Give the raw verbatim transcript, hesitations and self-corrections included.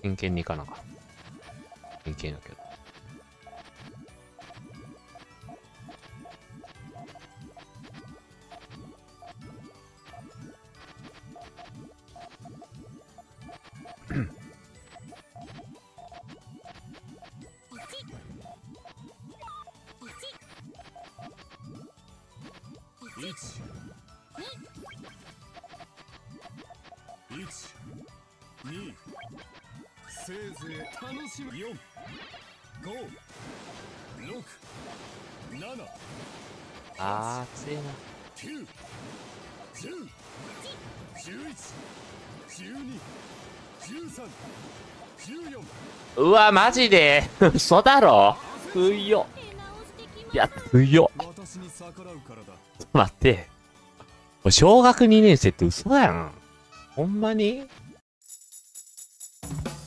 真剣に行かなあかん。真剣やけど。 にせいぜい楽しむよんごろくななあー強いな。 きゅうじゅうじゅういちじゅうにじゅうさんじゅうよん。 うわマジで嘘だろ。強っ。いや強っ。 私に逆らうからだ。 待って、小学にねん生って嘘やん。ほんまに。